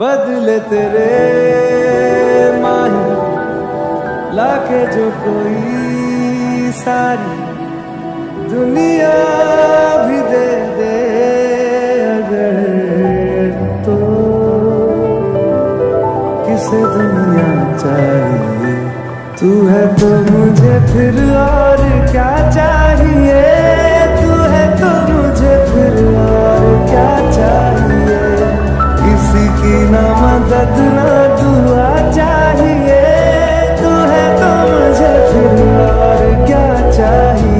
बदले तेरे माही लाके जो कोई सारी दुनिया भी दे दे अगर तो किसे दुनिया चाहिए। तू है तो मुझे फिर और क्या चाहिए। तू है तो मुझे फिर और क्या चाहिए। किसी की ना मदद ना दुआ चाहिए। तू है तो मुझे फिर और क्या चाहिए।